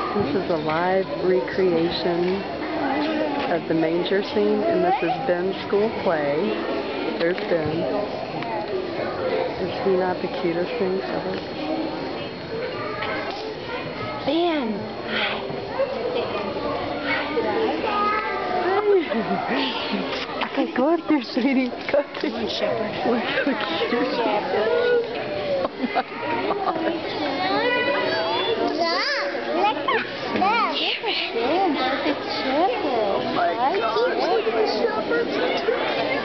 This is a live recreation of the manger scene, and this is Ben's school play. There's Ben. Is he not the cutest thing ever? Ben! Okay, go up there, sweetie. Go up there. Come on, Shepherd. Look how cute she is. Oh my God. Oh my God, look at the shepherds.